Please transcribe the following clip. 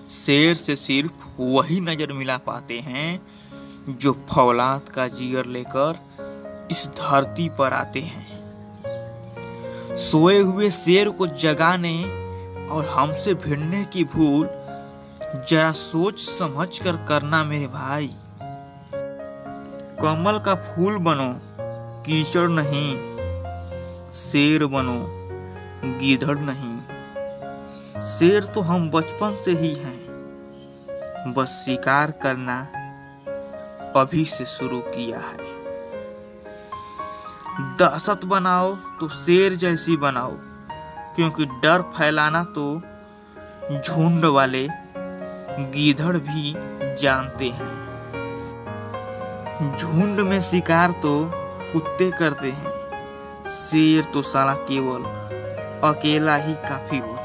शेर से सिर्फ वही नजर मिला पाते हैं जो फौलाद का जिगर लेकर इस धरती पर आते हैं। सोए हुए शेर को जगाने और हमसे भिड़ने की भूल जरा सोच समझ कर करना मेरे भाई। कमल का फूल बनो, कीचड़ नहीं, शेर बनो, गीदड़ नहीं। शेर तो हम बचपन से ही हैं, बस शिकार करना अभी से शुरू किया है। दहशत बनाओ तो शेर जैसी बनाओ, क्योंकि डर फैलाना तो झुंड वाले गीदड़ भी जानते हैं। झुंड में शिकार तो कुत्ते करते हैं, शेर तो साला केवल अकेला ही काफी होता है।